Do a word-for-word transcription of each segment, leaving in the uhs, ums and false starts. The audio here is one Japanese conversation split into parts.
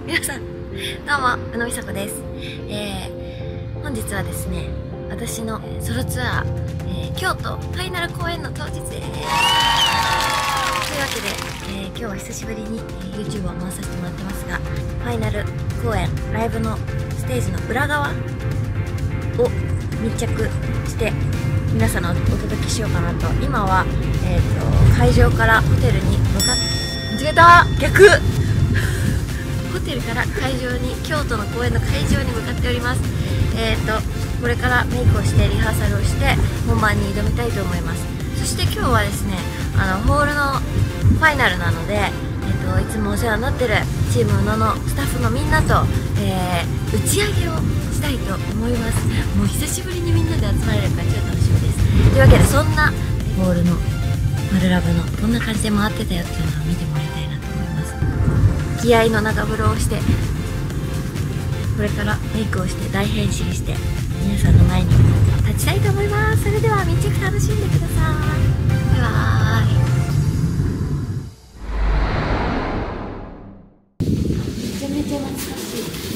皆さん、どうも、宇野美佐子です。えー、本日はですね、私のソロツアー、えー、京都ファイナル公演の当日です。というわけで、えー、今日は久しぶりに YouTube を回させてもらってますが、ファイナル公演、ライブのステージの裏側を密着して、皆さんのお届けしようかなと。今は、えーと、会場からホテルに向かって、間違えた逆ホテルから会場に、京都の公演の会場に向かっております。えーと、これからメイクをしてリハーサルをして本番に挑みたいと思います。そして今日はですね、あのホールのファイナルなので、えーと、いつもお世話になってるチーム宇野のスタッフのみんなと、えー、打ち上げをしたいと思います。もう久しぶりにみんなで集まれるから超楽しみです。というわけで、そんなホールのマルラブのこんな感じで回ってたよっていうのを見てもらいたいなと思います。気合の長風呂をして、これからメイクをして大変身して皆さんの前に立ちたいと思います。それでは密着楽しんでください。バイバーイ。めちゃめちゃ懐かしい。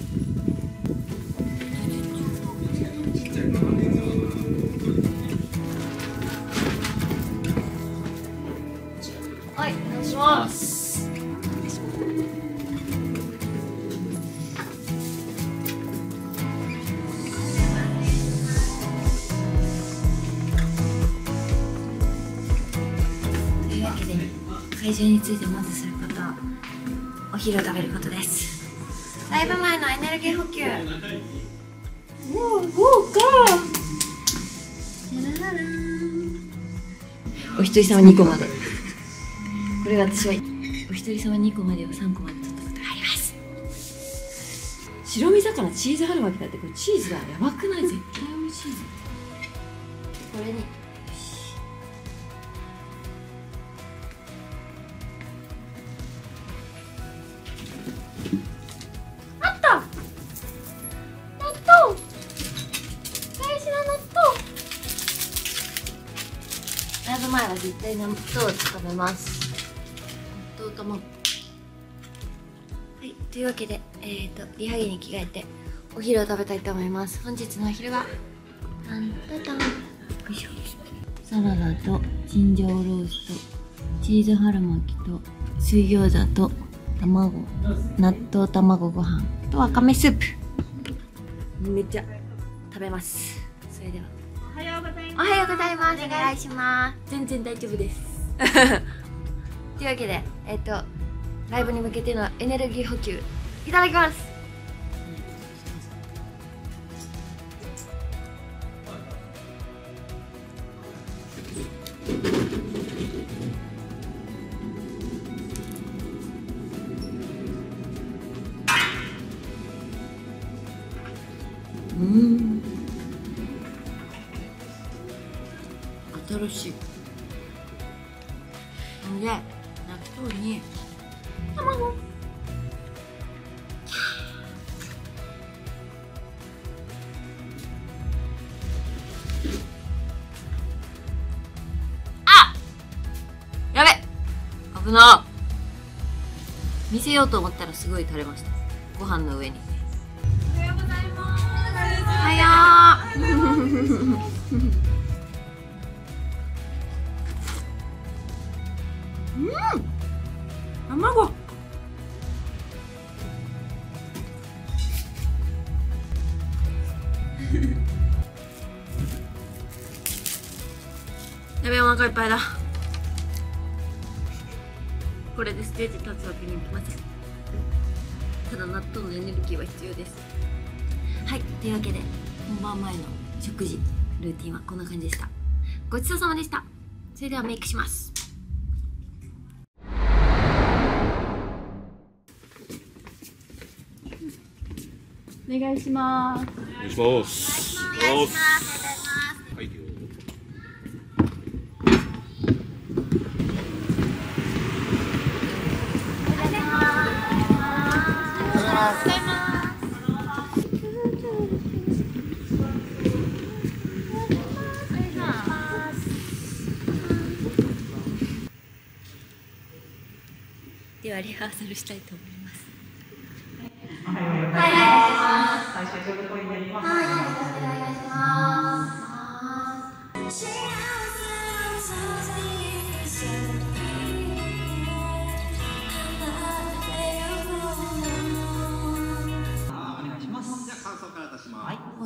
はい、お願いします。というわけで、会場についてまずすることはお昼を食べることです。ライブ前のエネルギー補給。もう豪華。お一人様にこまで。これが私はお一人様にこまでをさんこまで取ったことがあります。白身魚チーズ春巻きだって、これチーズがやばくない？絶対美味しいぞ。これにあった納豆、大事な納豆。ライブ前は絶対納豆を食べます。納豆卵。はい、というわけで、えーと、リハ着に着替えてお昼を食べたいと思います。本日のお昼はタンタタン、よいしょ、サラダとチンジャオロースとチーズ春巻きと水餃子と卵、納豆卵ご飯とわかめスープ。めっちゃ食べます。それではおはようございます。おはようございます。お願いします。全然大丈夫ですというわけで、えっとライブに向けてのエネルギー補給いただきます。うん、新しい。んで納豆に卵。あ、やべ、危な。見せようと思ったらすごい垂れました。ご飯の上に。おはようございます。おはよううん、卵。やべえ、お腹いっぱいだ。これでステージ立つわけにいきません。ただ納豆のエネルギーは必要です。はい、というわけで本番前の食事ルーティンはこんな感じでした。ごちそうさまでした。それではメイクします。お願いします。 お願いします。 お願いします。 はい。 ではリハーサルしたいと思います。 最終ジョブコインになります。 はい、よろしくお願いいたします。 お願いします。 じゃあ感想から出します。 はい。 はい。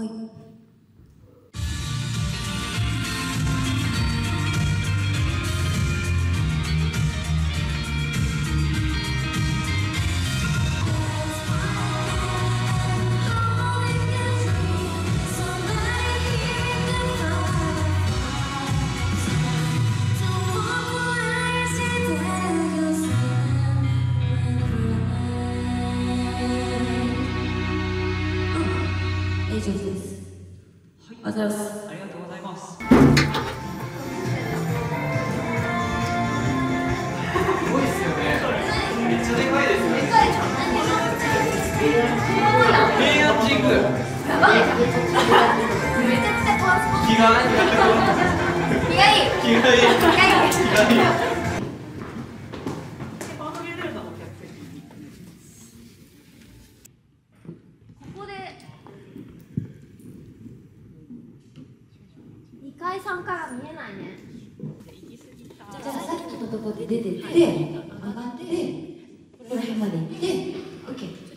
以上です。ありがとうございます。 ありがとうございます。すごいっすよね。めっちゃでかいですよね。平安神宮。 やばい。めちゃくちゃ怖そう。 気が気がいい。 気がいい。気がいい。気がいい。 ここでにかいさんから見えないね。じゃあさっきのとこで出てって上がってこの辺まで行って OK。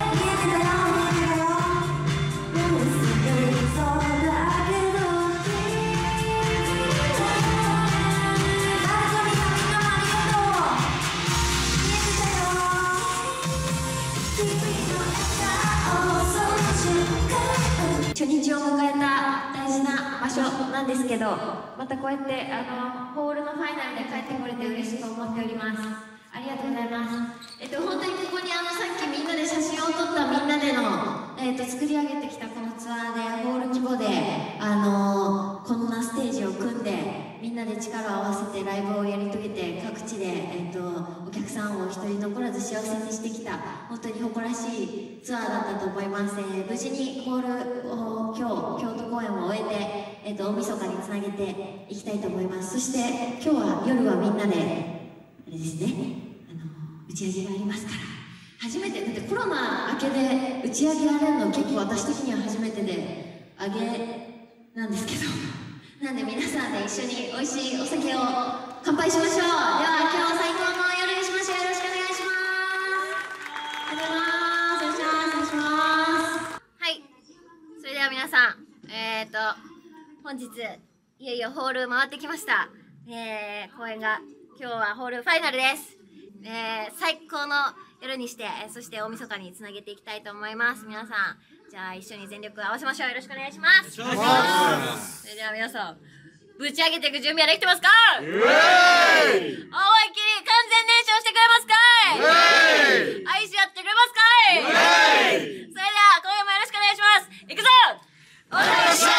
初日を迎えた大事な場所なんですけど、またこうやってあのホールのファイナルで帰ってこれて嬉しく思っております。ありがとうございます。えっと本当にここにあのさっきみんなで写真を撮ったみんなでの、えっと作り上げてきたこのツアーでホール規模であのこんなステージを組んでみんなで力を合わせてライブをやり遂げて各地で、えっとお客さんを一人残らず幸せにしてきた本当に誇らしいツアーだったと思います。えー無事にホールを今日京都公演を終えて、えっと大晦日につなげていきたいと思います。そして今日は夜はみんなであれですね、あの打ち上げがありますから初めてだってコロナ明けで打ち上げやれるの結構私的には初めてであげなんですけどなんで皆さんで一緒に美味しいお酒を乾杯しましょう。では今日最高の夜にしましょう。よろしくお願いします。ありがとうございます。よろしくお願いします。はい、それでは皆さんえーと本日いよいよホール回ってきました。えー、公演が今日はホールファイナルです。えー、最高の夜にして、そして大晦日につなげていきたいと思います。皆さんじゃあ一緒に全力合わせましょう。よろしくお願いします。それでは皆さんぶち上げていく準備はできてますか？思いっきり完全燃焼してくれますかい？愛し合ってくれますかい？それでは今夜もよろしくお願いします。いくぞ！お願いします。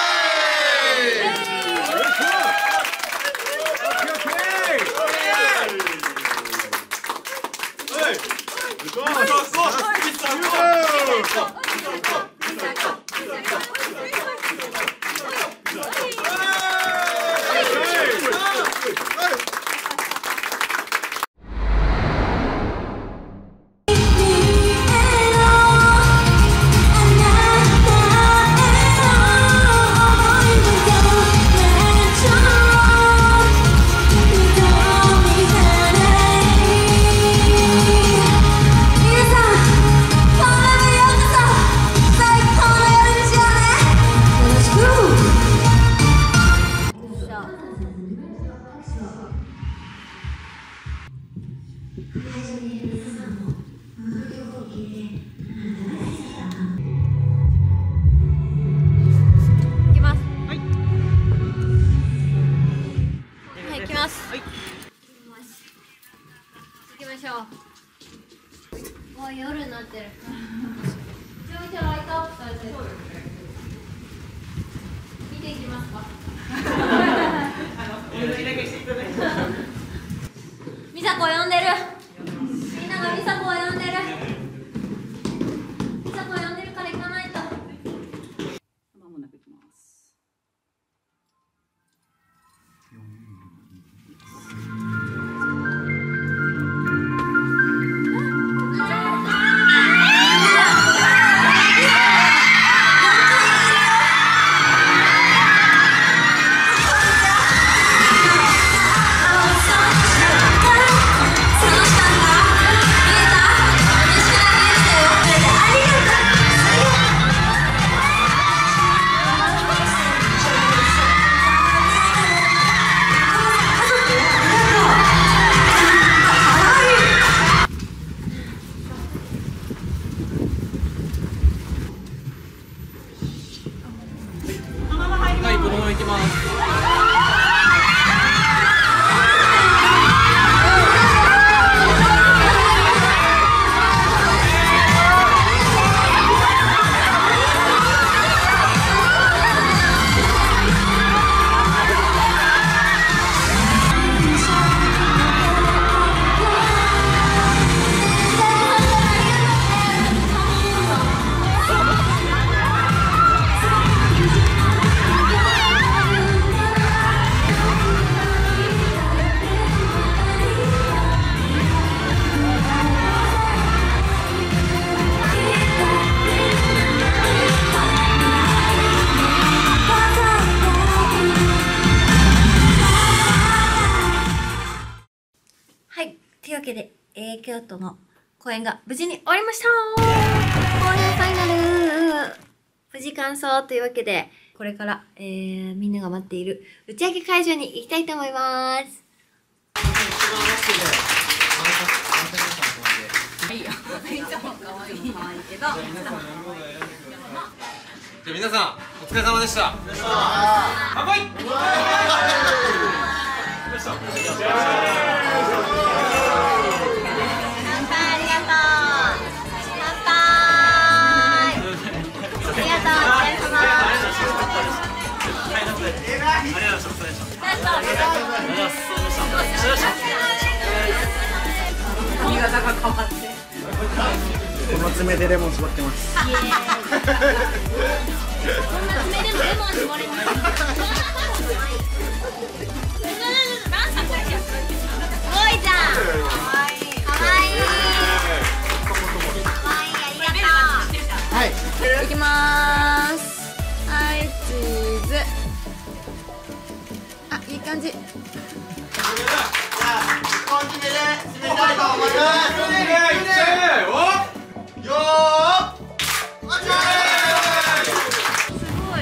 もう夜になってる。めちゃめちゃライトアップされてる。見ていきますか。美佐子呼んでる。みんなが美佐子を呼んでる。美佐子呼んでるから行かないと。 まもなく行きます。 お京都の公演が無事に終わりました。公演ファイナル無事完走というわけで、これから、えー、みんなが待っている打ち上げ会場に行きたいと思います。いいよ。めっちゃ可愛いけど。じゃあ皆さんお疲れ様でした。乾杯。 髪型が変わってこの爪でレモン絞ってます。 こんな爪でもレモン絞れます。すごいじゃん。かわいいかわいいかわいい、ありがとう。 はい、 いきまーす。はい、チーズ。あ、いい感じ。 本気で締めたいと思います。よーすごい。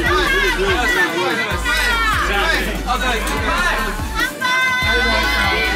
乾杯。